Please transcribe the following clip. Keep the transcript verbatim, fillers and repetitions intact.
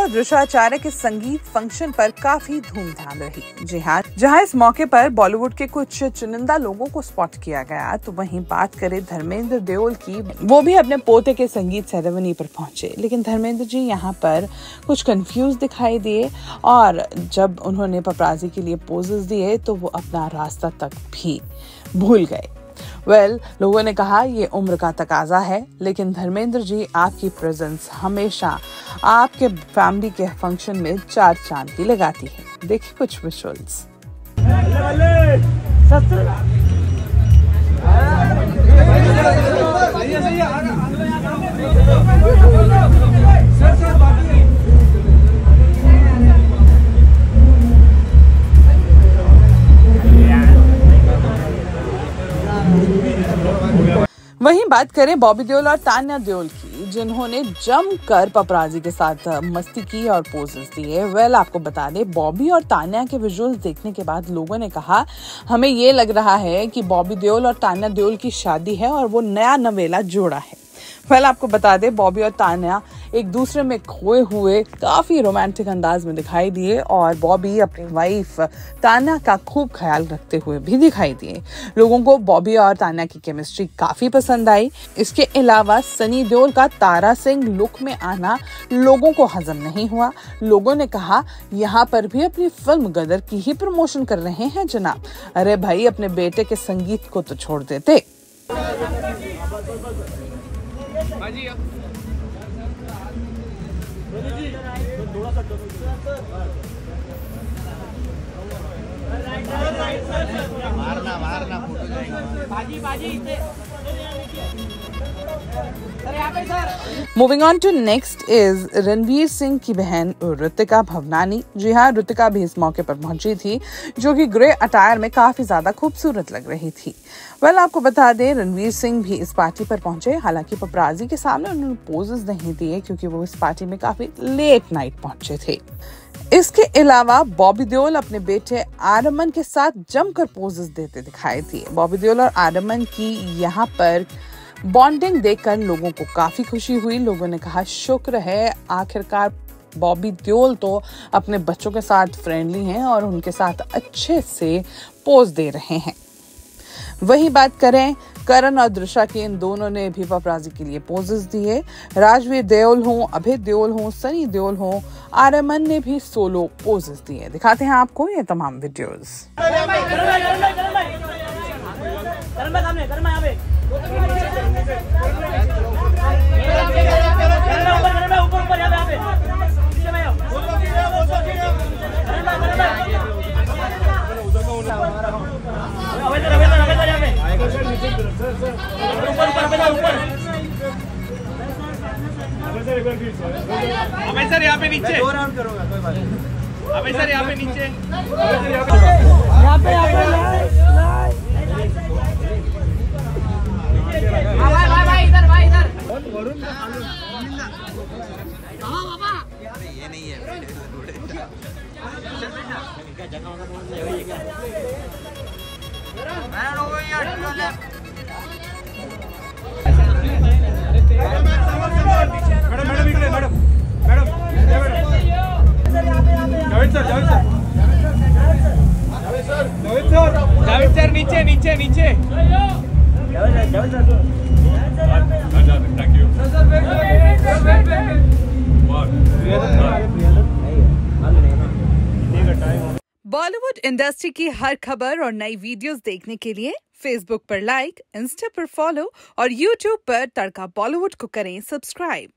और दृशा आचार्य के संगीत फंक्शन पर काफी धूमधाम रही। जी हाँ, जहां इस मौके पर बॉलीवुड के कुछ चुनिंदा लोगों को स्पॉट किया गया, तो वहीं बात करें धर्मेंद्र देओल की, वो भी अपने पोते के संगीत सेरेमनी पर पहुंचे। लेकिन धर्मेंद्र जी यहाँ पर कुछ कंफ्यूज दिखाई दिए और जब उन्होंने पपराजी के लिए पोजेस दिए तो वो अपना रास्ता तक भी भूल गए। वेल well, लोगों ने कहा ये उम्र का तकाजा है, लेकिन धर्मेंद्र जी आपकी प्रेजेंस हमेशा आपके फैमिली के फंक्शन में चार चांद ही लगाती है। देखिए कुछ विजुअल्स। वहीं बात करें बॉबी देओल और तान्या देओल की, जिन्होंने जमकर पपराजी के साथ मस्ती की और पोजेस दिए। वेल आपको बता दें, बॉबी और तान्या के विजुअल्स देखने के बाद लोगों ने कहा हमें ये लग रहा है कि बॉबी देओल और तान्या देओल की शादी है और वो नया नवेला जोड़ा है। वेल आपको बता दें, बॉबी और तान्या एक दूसरे में खोए हुए काफी रोमांटिक अंदाज में दिखाई दिए और बॉबी अपनी वाइफ तान्या का खूब ख्याल रखते हुए भी दिखाई दिए। लोगों को बॉबी और तान्या की केमिस्ट्री काफी पसंद आई। इसके अलावा सनी देओल का तारा सिंह लुक में आना लोगों को हजम नहीं हुआ। लोगों ने कहा यहाँ पर भी अपनी फिल्म गदर की ही प्रमोशन कर रहे हैं जनाब। अरे भाई, अपने बेटे के संगीत को तो छोड़ देते। मारना मारना फोटो बाजी बाजी। Moving on to next is Ranveer Singh की बहन ऋतिका भवनानी। जी हाँ, ऋतिका भी इस मौके पर पहुंची थी, जो कि ग्रे अटायर में काफी ज्यादा खूबसूरत लग रही थी। वेल well, आपको बता दें, रणवीर सिंह भी इस पार्टी पर पहुंचे। हालांकि पपराजी के सामने उन्होंने पोजेस नहीं दिए क्योंकि वो इस पार्टी में काफी लेट नाइट पहुंचे थे। इसके अलावा बॉबी देओल अपने बेटे आर्यमन के साथ जमकर पोजेस देते दिखाई दिए। बॉबी देओल और आर्यमन की यहाँ पर बॉन्डिंग देखकर लोगों को काफी खुशी हुई। लोगों ने कहा शुक्र है, आखिरकार बॉबी देओल तो अपने बच्चों के साथ फ्रेंडली हैं और उनके साथ अच्छे से पोज दे रहे हैं। वही बात करें करण और दृशा की, इन दोनों ने भी पपराजी के लिए पोजेस दिए। राजवीर देओल हो, अभय देओल हो, सनी देओल हो, आर्यमन ने भी सोलो पोजेस दिए। दिखाते हैं आपको ये तमाम वीडियोस। अबे सर यहाँ पे नीचे, दो राउंड करूंगा कोई बात नहीं। अबे सर यहाँ पे नीचे, यहाँ पे भाई भाई भाई इधर भाई इधर। वरुण कहाँ बाबा? ये नहीं है मैडम मैडम इकडे madam madam Javed sir Javed sir Javed sir Javed sir नीचे नीचे नीचे Javed Javed sir thank you Bollywood industry की हर खबर और नई वीडियोस देखने के लिए फेसबुक पर लाइक, इंस्टा पर फॉलो और यूट्यूब पर तड़का बॉलीवुड को करें सब्सक्राइब।